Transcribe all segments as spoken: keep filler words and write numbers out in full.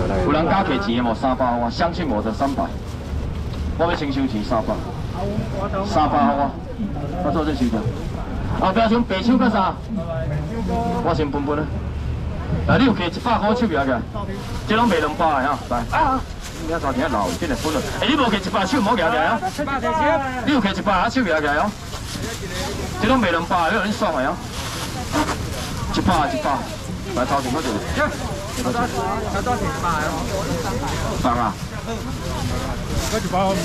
有人加摕钱的无？三百我，相信我的三百。我要先收钱三百，三百我，我做这收掉。后壁先白手搁啥？我先分分啊。啊，你有摕一百块手摇起来，这拢卖两百的哈，来啊！你看昨天老真系分了。哎，你无摕一百手，唔好摇起来哦。你有摕一百啊手摇起来哦。这拢卖两百，你有恁爽的哦。一百一百，来头前嗰条。有多有多一百哦。百啊？嗰一百。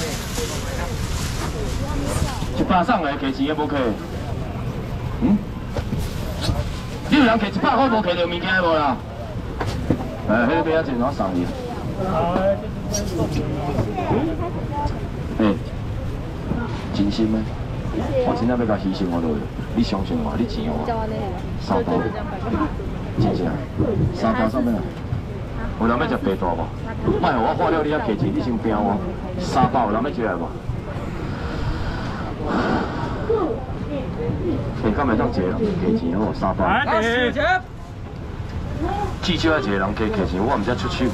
一百送来摕钱的无摕？嗯？你有人摕一百块无摕到物件的无啦？哎，迄个边仔真好送伊。哎，真心的，我真正要甲牺牲我落去，你相信我，你钱我，三包，真正，三包啥物啊？有人要食白大无？莫互我发了你遐摕钱，你先拼我，三包有人要食来无？哎，敢袂当一个人摕钱哦，三包。至少要一个人加摕钱，我毋则出手。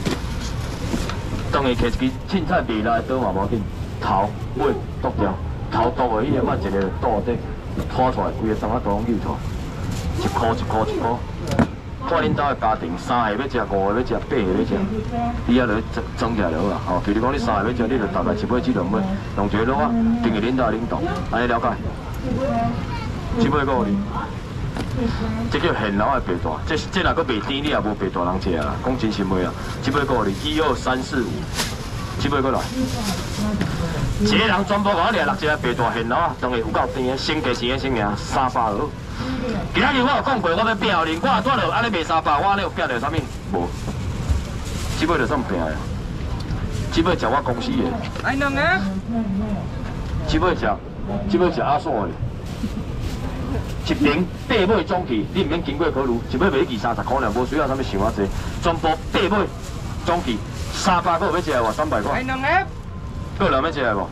当然摕一支凊彩袂来倒嘛无要紧，头尾剁掉，头剁的迄个，我一个倒底拖出来，规个东仔都拢扭出来，一箍一箍一箍。看恁兜的家庭，三个要食，五个要食，八个要食，你遐落装装起来就好啊。吼，比如讲你三个要食，你就大概一尾至两尾，弄一个卤啊，定个领导领导，安尼了解？一尾五二。这叫现捞的白大，这这若搁袂甜，你也无白大人食啊！讲真心话啊，一尾五二，一二三四五，一尾过来。一个人全部甲我掠六只白大现捞啊，当然有够甜的，先价钱的先赢，三百落。今仔日我有讲过，我要拼后年，我也拄着安尼卖三百，我安尼有拼着啥物？无，这尾就算拼的，这尾食我公司的。来两个。这尾食，这尾食阿嫂的。一瓶八尾总期，你唔免经过考虑，一尾卖二三十块尔，无需要啥物想啊济，全部八尾总期，三百个要食无？三百块。两个。个人要食无？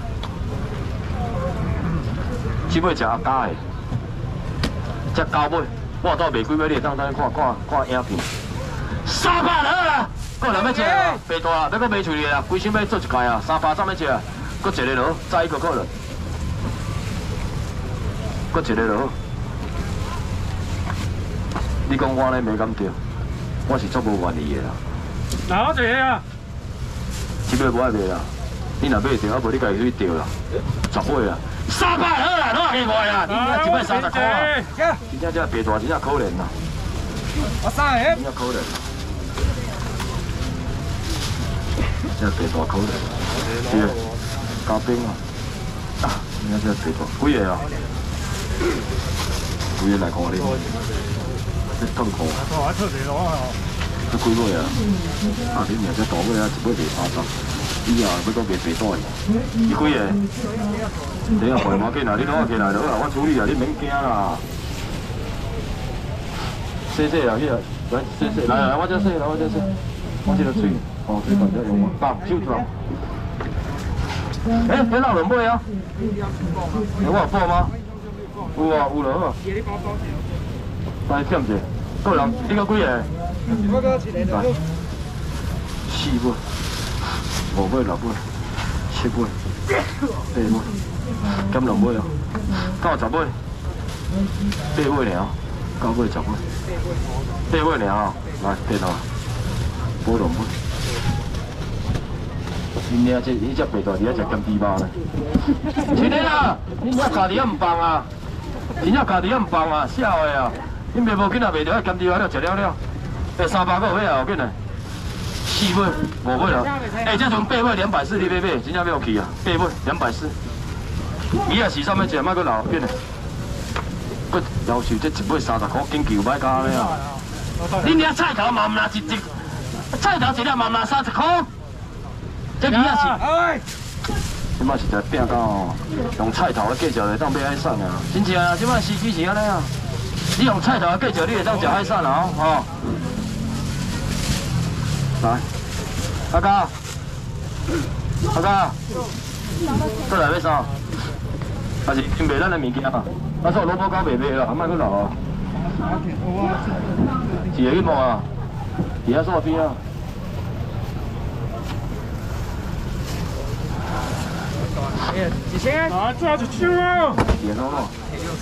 这尾食阿家的。只高尾，我倒卖几尾，你当当看看看影片。三百了啦，个人要食啊，白大啊，要搁卖出去啊，规身要做一届啊，三百怎要食啊？搁一个落，再一个可能，搁一个落。你讲我咧没敢对，我是足无愿意的啦。哪好一个啊？这尾无爱卖啦，你若买着，啊无你家己去钓啦，十尾啦。三百好啦，哪去卖啦？你一一百三十块啊！真正这白大真正可怜啦。我三个。真正可怜。这白大可怜。是啊，加冰啊！啊，你看这白大几个啊？几个来看你？这更好。这几尾啊？啊，你明这大尾啊，一尾卖三十。以后要搁卖白大的。伊几个？你啊，袂要紧啦，你攞起来就好啦，我处理啊，你免惊啦。洗洗啊，去啊，来洗洗，来来，我这洗，来我这洗，我这个水，哦，水管这用啊，放手出来。哎，你老两尾啊？我有报吗？有啊，有了好。来点者，个人，你个几个？我个一个。来，四尾，五尾，六尾，七尾，八尾。减两尾哦，九十尾，八尾尔，九尾十尾，八尾尔哦，来变哦，补两尾。今年这伊只白大，伊只咸猪肉呢。真的啊，恁遐家己也唔放啊，真正家己也唔放啊，笑的啊，恁卖无紧啊，卖着咸猪肉了，食了了，哎，三百个尾啊，有紧嘞，四尾、五尾了，哎，这阵八尾两百四，你买买，真正要有去啊，八尾两百四。伊也是啥物食，莫搁留紧嘞。搁要求这一尾三十块，紧求歹加咧啊！恁遐菜头嘛毋拿一一，菜头一粒嘛毋拿三十块，这鱼也是。即摆是在拼到哦，用菜头的计较会当买海产啊！真正啊，即摆时机是安尼啊。你用菜头的计较，你会当食海产啊！吼。来，阿哥，阿哥，过来要啥？还是因卖咱的物件啊？啊，说萝卜糕袂卖啦，莫搁留啊。是会去摸啊？伫遐煞边啊？ 一千。啊，抓一千啊！ 点咯咯。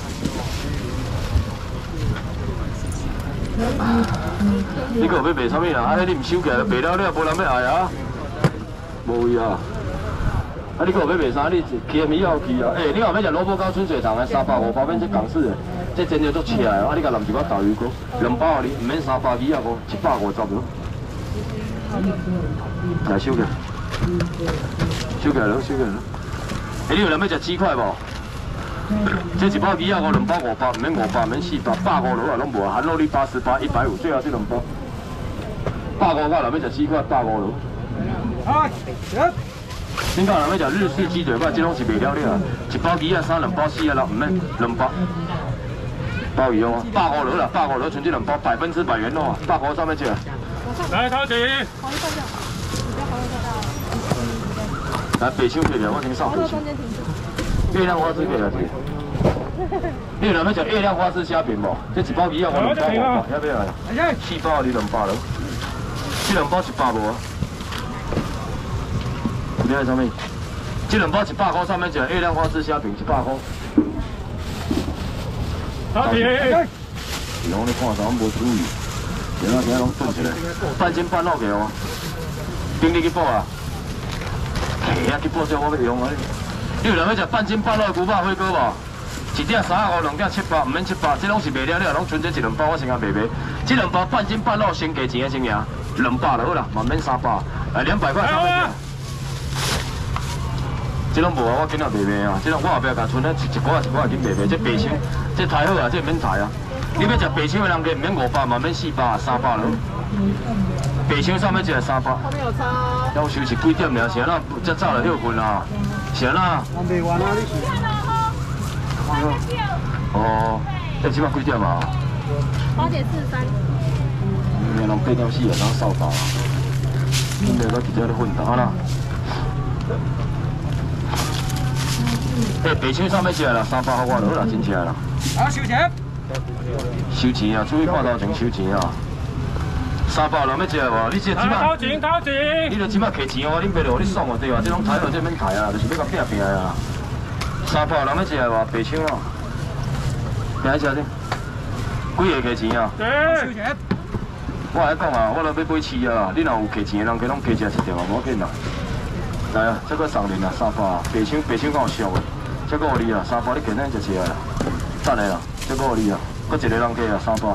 你个要卖啥物啊？啊，你唔收起来，卖了了，无人要爱啊。无位啊！啊，你个要卖啥？你去米后去啊？诶，你后尾食萝卜糕春水堂的三百五包面这港式的，这真正足切的啊！你甲淋一包豆油锅，两包你唔免三百二啊无，一百五十了。来收起来，收起来了，收起来了。诶，你有人要食鸡块无？这一包鱼啊，五两包五百，唔免五百，免四百，百五落啊拢无，含肉你八十八，一百五，最后这两包。百五块，人要食鸡块，百五落。啊，行。恁讲人要食日式鸡腿块，这拢是袂了了啊！一包鱼啊，三两包四啊六，唔免两包。鲍鱼哦，百五落啦，百五落，剩这两包，百分之百原肉啊，百五上面去。 来，陶姐。 来，北秋这边，我先上北秋。月亮花枝给了姐。你有人要食月亮花枝虾饼无？这一包鱼啊，我两包五百，要不要来？四包你两百了，这两包一百无啊？你爱啥物？这两包一百块，上面一个月亮花枝虾饼一百块。 陶姐。 然后你看啥，我无注意，然后今仔拢炖起来，半斤半肉给我，冰你去补啊？嘿啊，去补少我要用啊！你有人要食半斤半肉牛肉火锅无？一鼎三十五，两鼎七百，唔免七百，这拢是卖了了，拢剩这一两包，我先甲卖卖。这两包半斤半肉先加钱的先赢，两百就好啦，嘛免三百，哎，两百块三百块。这拢无啊，我今仔卖卖啊，这拢我后壁甲剩咧一股啊一股啊去卖卖，这白手，这太好啊，这免抬啊。你要食白手的人家唔免五百，嘛免四百，三百了。白手上面一个三百。后面有差。要收是几点了？是安那才早来休困啊？是安那？我卖完啊，你是？哦，这起码几点啊？ 八点四十三。 你人八点四啊，当扫把啊。你那个直接咧混打啦。诶，白手上面起来啦，三百好我落啦，真起来啦。 好，收钱。 收钱啊！注意看头前收钱啊！三百人要食无？你这即摆， 掏钱掏钱！ 你著即摆摕钱哦，恁爸就你爽哦，对吧？这种台哦，这免抬啊，就是要甲拼拼啊。三百人要食无？白手哦，拼一下先。几个摕钱啊？ 对。 收钱。 我来讲啊，我来要买饲啊，你若有摕钱的人，佮拢加食一条啊，无要紧啦。来啊，这个送恁啊，三百啊，白手白手敢有俗的，这个互你啊，三百你今日就食啦，等下啦，这个互你啊。搁一个人加啊，三百。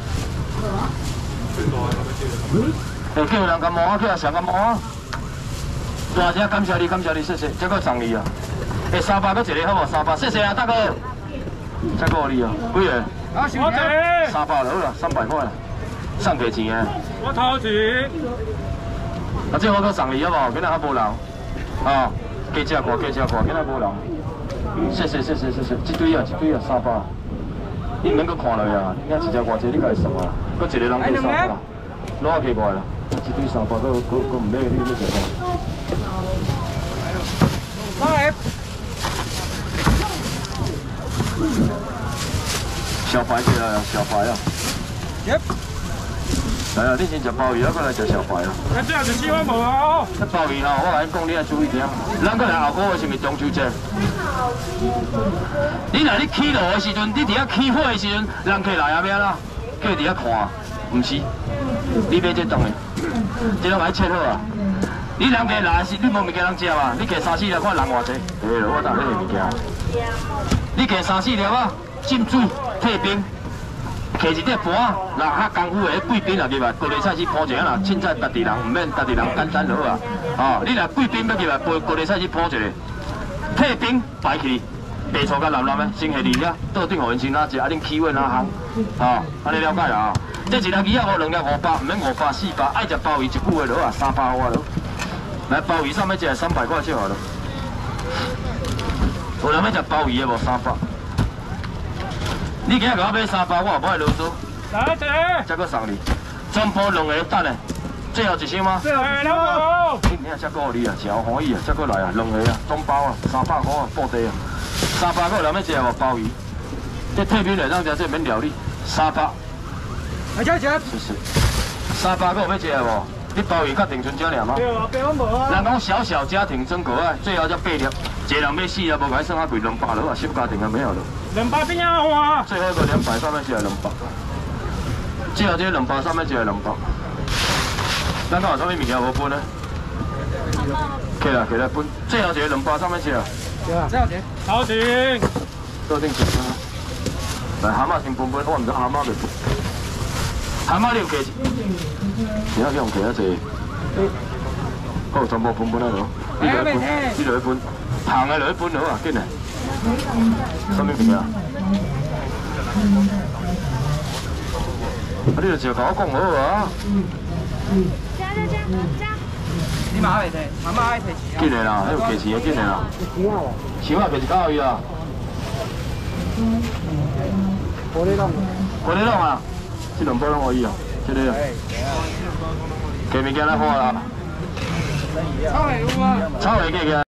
哎，叫人干毛啊，叫人上干毛啊！大声感谢你，感谢你，谢谢，这个送你啊！哎，三百搁一个好无？三百，谢谢啊，大哥。这个你啊，几个？ 好，收钱。 三百就好啦，三百块啦，送给钱的。 我掏钱。 啊，这我搁送你好无？今仔还无人，啊，加食过，加食过，今仔无人。谢谢谢谢谢谢，一堆啊一堆啊，三百。你唔免搁看落去啊！你看一只偌济，你家会送啊？搁一个人加三百，攞下起过来啦！一堆三百，搁搁搁唔买，你要食啥？ 好嚟。 小白起来啊！小白啊！ Yep。 来啊！你先食鲍鱼啊，再来食小白啊！ 哎，这样子喜欢无啊？ 这鲍鱼吼，我来讲，你要注意点。咱搁来后个月是毋是中秋节？你若你起炉的时阵，你伫遐起火的时阵，人客来阿边啦，叫伫遐看，唔是？你买这东的，这拢爱切好啊。你人客来是，你无物件通食嘛？你加三四粒看人偌济，哎，我当你个物件。你加三四粒啊，浸水退冰。 摕一块盘，若较功夫的贵宾也入来，高丽菜丝铺一下啦，凊彩家己人，唔免家己人简单就好啊。哦，你若贵宾要入来，配高丽菜丝铺一下，退冰摆起，白醋甲蓝蓝的，先下二粒，倒顶互因先哪食，啊恁起位哪行？哦，安尼了解啦。这一粒鱼啊，五两粒五百，唔免五百四百，爱食鲍鱼一句话就好啊，三百我咯。来鲍鱼上面一三百块就好了。有人要食鲍鱼的无？三百。 你今日甲我买三包，我也无爱啰嗦。 来姐， 再搁送你，全部两个等咧，最后一箱吗？ 最后两个。 你明仔再搁你啊，真欢喜啊，再搁来啊，两个啊，中包啊，三百块啊，布袋啊，三百个人要食无鲍鱼？这退冰来让食，这免料理，三百。 来钱钱。 谢谢。三百个有要食无？ 你包鱼甲停船只尔吗？ 对啊，别我无啊。 人讲小小家庭真可爱，最后才八粒，一个人要死啊，无该算啊贵两百了啊，小家庭啊没有了。 两百边啊哇！ 最后一个两百，上面写两百。最后这个两百上面写两百。咱讲有啥物物件无分呢？起来起来分，最后一个两百上面写。 这样子。 头前。 倒顶一分。来蛤蟆先分分，我唔知蛤蟆袂分。蛤蟆你有加？你要用加啊济。好，全部分分啊咯。你落去分，你落去分，行的落去分好啊，紧嘞。啥物物件？啊，你就只甲我讲好啊。 加加加加。 你马会提，妈妈爱提钱。 紧嘞啦，迄有价钱的紧嘞啦。钱啊，价是九伊啊。 玻璃窿。 玻璃窿啊，这两包拢可以啊，这个啊。加物件来好啦。 抽嚟喎。 抽嚟嘅嘅。